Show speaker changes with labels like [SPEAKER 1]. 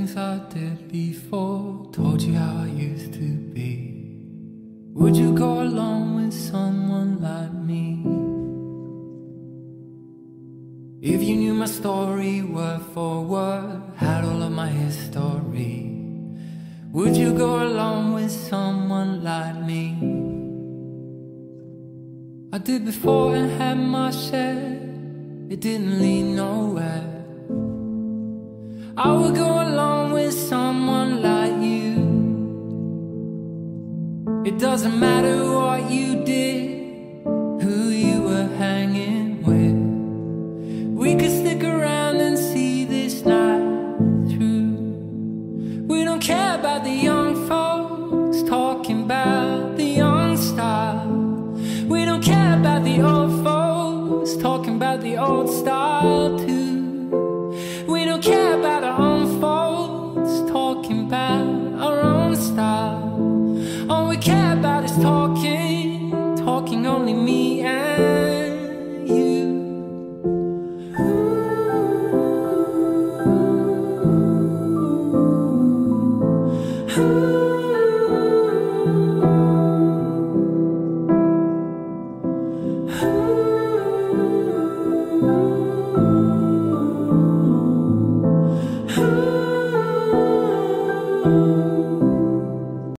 [SPEAKER 1] things I did before, told you how I used to be. Would you go along with someone like me? If you knew my story word for word, had all of my history, would you go along with someone like me? I did before and had my share, it didn't lead nowhere. I would go along with someone like you. It doesn't matter what you did, who you were hanging with. We could stick around and see this night through. We don't care about the young folks talking about the young style. We don't care about the old folks talking about the old style too.